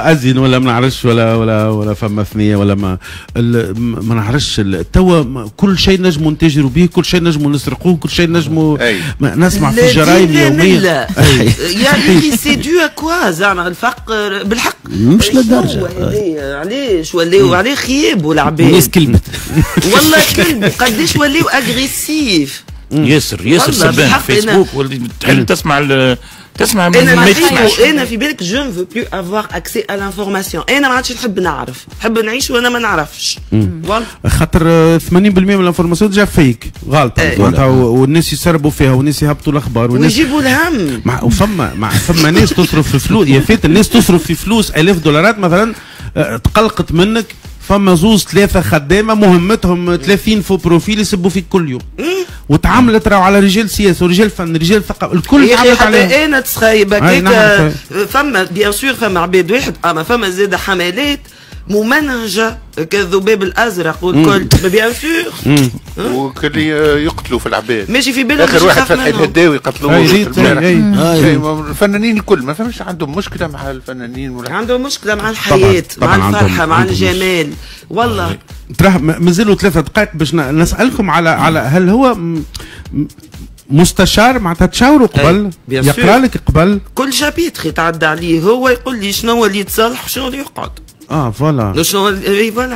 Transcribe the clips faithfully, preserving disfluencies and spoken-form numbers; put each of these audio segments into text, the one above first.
توا ازين ولا ما نعرفش ولا ولا ولا فما ثنيه ولا ما ما نعرفش توا كل شيء نجموا نتاجروا به، كل شيء نجموا نسرقوه، كل شيء نجموا نسمع في الجرايم يوميا. يعني سي دو كوا زعما الفقر بالحق مش للدرجه. علاش ولاو عليه خيبوا العباد؟ الناس كلمت والله كلموا قداش ولاو اغريسيف. ياسر ياسر سبان فيسبوك تحل تسمع تسمع من انا ما انا في بالك جو نفو بلو افوار اكسي ا لانفورماسيون، انا ما عادش نحب نعرف، نحب نعيش وانا ما نعرفش. خاطر ثمانين بالمئة من الانفورماسيون ديجا فيك غلطه معناتها، والناس يسربوا فيها والناس يهبطوا الاخبار والناس ويجيبوا الهم. مع وفما مع فما ناس تصرف في فلوس، يا فات الناس تصرف في فلوس آلاف دولارات مثلا تقلقت منك. فما زوز ثلاثة خدامة مهمتهم ثلاثين فو بروفيل يسبوا فيك كل يوم. وتعاملت راهو على رجال سياسة ورجال فن رجال ثقافة الكل تعاملت عليهم. حتى انا تخيب هكاك فما بيان سور فما عباد واحد، اما فما زاد حملات ممنهجة كالذباب الازرق والكل بيان سور. وكل يقتلوا في العباد. ماشي في بالك اخر واحد فتحي الهداوي قتلوه. الفنانين الكل ما فهمش عندهم مشكلة مع الفنانين، عندهم مشكلة مع الحياة مع الفرحة مع الجمال. والله تراه مازالوا ثلاثة دقائق باش نسألكم على على هل هو مستشار معناتها تشاوروا قبل يقرا لك قبل كل شابيتر يتعدى عليه هو يقول لي شنو هو اللي يتصلح وشنو اللي يقعد. اه فوالا شنو اي فوالا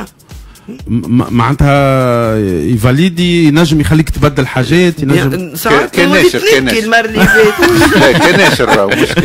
معناتها يفاليدي ينجم يخليك تبدل حاجات ينجم ساعات كناشر كناشر المره اللي فاتت لا كناشر راهو مش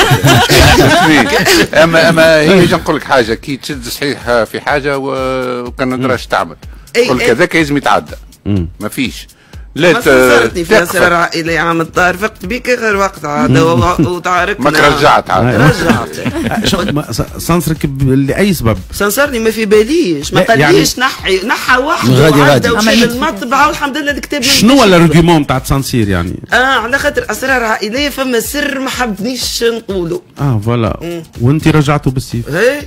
اما اما هي نقول لك حاجه كي تشد صحيح في حاجه وكان ندراش تعمل كل كذاك لازم يتعدى ما فيش. لا صارتني في اسرار عائليه عام الطاهر فقت بيك غير وقت عاد وتعاركنا ماك رجعت عاد رجعت سنسرك لاي سبب؟ سنسرني ما في باليش ما قاليش نحي نحى وحده وعدى ومشى للمطبعه والحمد لله الكتاب. شنو هو الارجيومون تاع تسانسير يعني؟ اه على خاطر اسرار عائليه فما سر ما حبنيش نقولوا. اه فوالا وانت رجعتوا بالسيف. ايه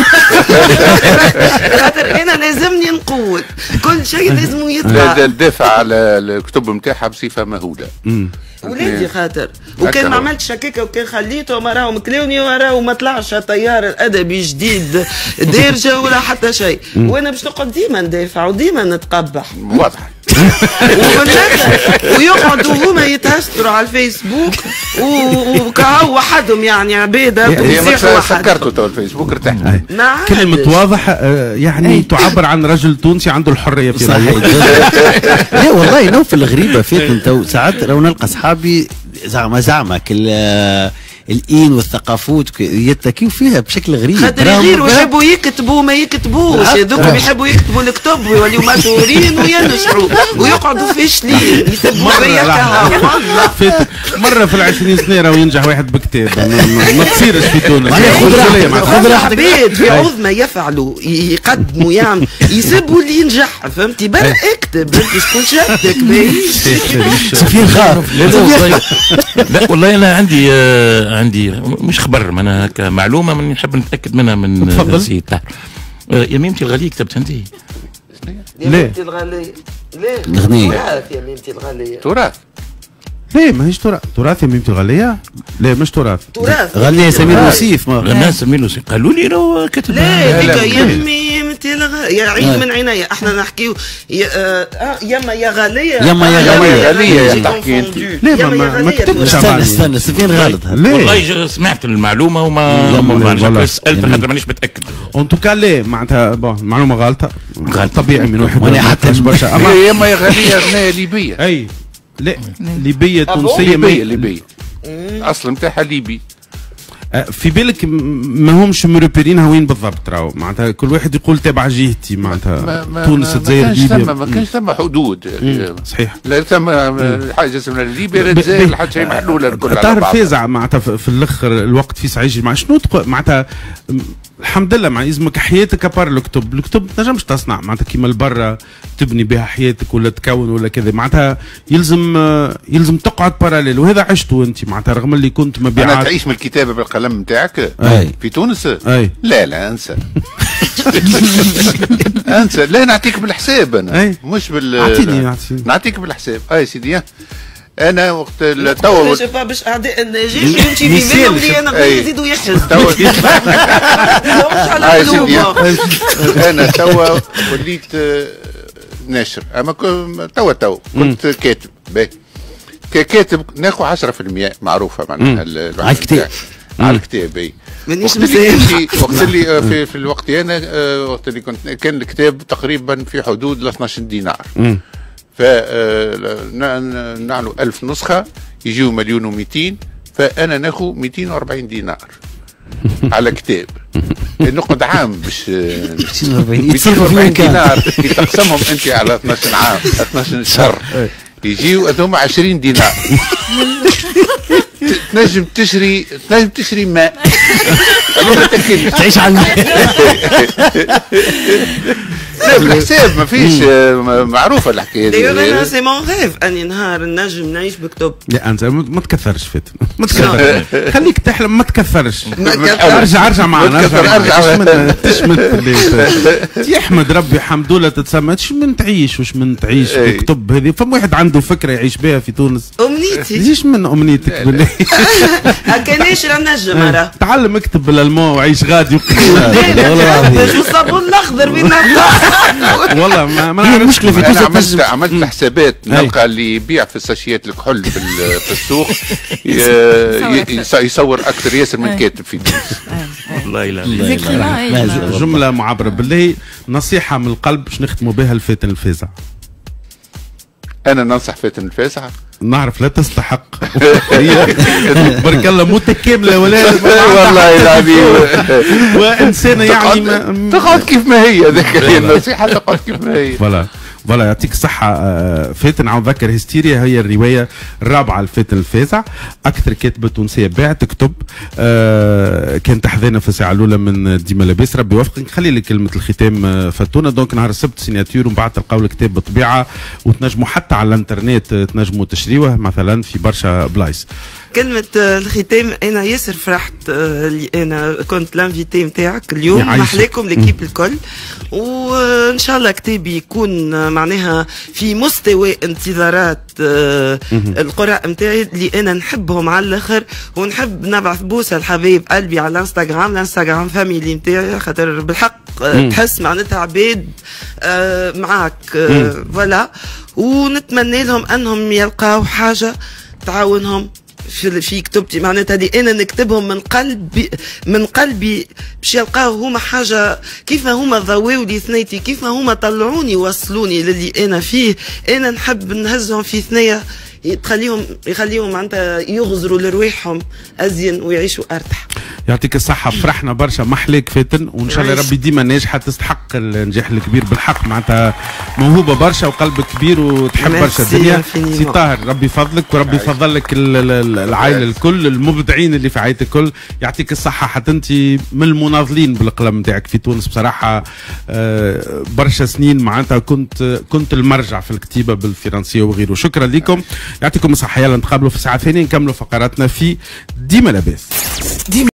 خاطر انا لازمني نقول كل شيء لازم يطلع. الدافع على الكتب نتاعها بصفه مهوله. ولادي خاطر وكان ما عملتش هكاكا وكان خليته ما راهو مكلاوني وراهو ما طلعش طيار الادبي جديد دارجه ولا حتى شيء، وانا باش نقعد ديما ندافع وديما نتقبح. واضح. ويقعدوا هما يتهستروا على الفيسبوك وكهو وحدهم يعني عباده بيصيحوا وحدهم. سكرتوا تو الفيسبوك ارتحنا. كلمة واضح يعني تعبر عن رجل تونسي عنده الحرية في رأيه. لا والله نوف الغريبة فيك انت ساعات لو نلقى اصحابي زعما زعما كل الإين والثقافات يتكيوا فيها بشكل غريب. خاطر يغيروا يحبوا يكتبوا ما يكتبوش، هذوكم يحبوا يكتبوا الكتب ويوليوا مشهورين وينشروا ويقعدوا فاشلين يسبوا فيا. والله مرة في العشرين سنة راهو ينجح واحد بكتاب ما تصيرش في تونس. خذ عباد في عظمى يفعلوا يقدموا يعملوا يسبوا اللي ينجح فهمتي برا اكتب انت شكون شدك باهيش. سفير خارف. لا والله انا عندي عندي مش خبر انا هكا معلومه من نحب نتاكد منها من السيد طاهر. يميمتي الغاليه كتبت انت؟ يميمتي الغاليه لا الغنيه تراث يميمتي الغاليه تراث. لا ماهيش تراث. تراث يميمتي الغاليه؟ لا مش تراث. تراث غنيه سمير وسيف. ما غنى سمير وسيف قالوا لي راهو كتب. لا ديك يميمتي الغاليه يا عيد من عناية احنا نحكيو يما يا غاليه يما يا غاليه تحكي انت. لا ما كتبتش. استنى استنى سفير غلط. والله سمعت المعلومه وما ما سالت خاطر مانيش متاكد. اون توكا لا معناتها المعلومه غلطه طبيعي من واحد وانا حتى برشا. يما يا غاليه غنايه ليبيه. اي لا ليبيه تونسيه. ليبيه ليبيه اصل نتاعها ليبي. في بالك ما همش مربرينها وين بالضبط راهو معناتها كل واحد يقول تابع جهتي معناتها تونس الجزائر ليبيا. ما كانش ثم حدود. صحيح. لا ثم حاجه اسمها ليبيا الجزائر لحد شيء محلوله الكل. تعرف فازع معناتها في الاخر الوقت في سعيج مع شنو معناتها الحمد لله مع يلزمك حياتك ابار الكتب، الكتب ما تنجمش تصنع معناتها كيما البرة تبني بها حياتك ولا تكون ولا كذا معناتها يلزم يلزم تقعد باراليل وهذا عشته انت معناتها رغم اللي كنت مبيعات. انا تعيش من الكتابه بالقلم نتاعك في تونس؟ أي. لا لا انسى. انسى لا نعطيك بالحساب انا. أي. مش بال اعطيني نعطيك بالحساب. اي سيدي انا وقت التو باش باش اعداء النجاح يمشي في بالهم اللي انا غير يزيدوا يحرز. اسمع يا سيدي، انا توا وليت ناشر، اما توا توا كنت كاتب باهي. ككاتب ناخذ عشرة في المية معروفه معناها على الكتاب، على الكتاب اي. مانيش وقت اللي في, في الوقت انا وقت اللي كنت كان الكتاب تقريبا في حدود ل اثناش دينار. ف نعملوا ألف نسخه يجيو مليون ومئتين، فانا ناخذ مئتين وأربعين دينار على كتاب. نقعد عام باش مئتين وأربعين دينار كي تقسمهم انت على اثناش عام اثناش شهر يجيو هذوما عشرين دينار. تنجم تشري تنجم تشري ماء تعيش على الماء. لا بالحساب ما فيش معروفه الحكايه دي. انا سي مون ريف اني نهار نجم نعيش بكتب. لا انت ما تكثرش فات، ما تكثرش، خليك تحلم ما تكثرش. ارجع ارجع معنا، ارجع ارجع تشمت يحمد ربي حمد لله تتسمى من تعيش وش من تعيش بكتب. هذه فما واحد عنده فكره يعيش بها في تونس. امنيتي ليش من امنيتك بالله؟ هكانيش راه نجم راه تعلم اكتب بالالمان وعيش غادي. والصابون الاخضر وين والله ما ما نعرف المشكله في انا عملت عملت حسابات نلقى اللي يبيع في الساشيات الكحول في في السوق يصور اكثر ياسر من كاتب في تونس. والله لا جمله معبره بالله. نصيحه من القلب باش نختموا بها الفاتن الفازع. انا ننصح فاتن الفازع، نعرف لا تستحق بارك الله متكامله ولا والله العظيم وانسانه يعني تقعد كيف ما هي. ذاك النصيحه تقعد كيف ما هي. فوالا فوالا يعطيك الصحة. فاتن عاود ذكر هيستيريا هي الرواية الرابعة لفاتن الفازع، أكثر كاتبة تونسية باعت كتب. آه كانت أحذانا في الساعة الأولى من ديما لاباس. ربي يوفقك. نخلي لك كلمة الختام فاتونا. دونك نهار السبت سيناتور ومن بعد تلقاو الكتاب بالطبيعة، وتنجموا حتى على الانترنت تنجموا تشريوه مثلا في برشا بلايص. كلمة الختام، أنا ياسر فرحت اللي أنا كنت لانفيتي نتاعك اليوم. محلاكم ليكيب الكل، وإن شاء الله كتابي يكون معناها في مستوى انتظارات القراء نتاعي اللي أنا نحبهم على الآخر، ونحب نبعث بوسة لحبايب قلبي على الانستغرام، الانستغرام فاميلي نتاعي، خاطر بالحق تحس معناتها عباد معاك فوالا. ونتمنى لهم أنهم يلقاو حاجة تعاونهم في في كتبتي، معناتها اللي انا نكتبهم من قلبي من قلبي باش يلقاو هما حاجه كيف ما هما ضويوا لي ثنيتي، كيف ما هما طلعوني وصلوني للي انا فيه. انا نحب نهزهم في ثنيه تخليهم يخليهم معناتها يغزروا لرواحهم ازين ويعيشوا ارتاح. يعطيك الصحة. فرحنا برشا. محليك فاتن، وإن شاء الله ربي ديما ناجحة تستحق النجاح الكبير بالحق. معناتها موهوبة برشا وقلبك كبير وتحب برشا الدنيا. سي طاهر ربي يفضلك وربي يفضل لك العائلة الكل، المبدعين اللي في عائلتك الكل. يعطيك الصحة. حتى أنت من المناضلين بالقلم نتاعك في تونس بصراحة. برشا سنين معناتها كنت كنت المرجع في الكتيبة بالفرنسية وغيره. شكرا لكم. يعطيكم الصحة. يلا نتقابلوا في ساعة ثانية نكملوا فقراتنا في ديما لاباس.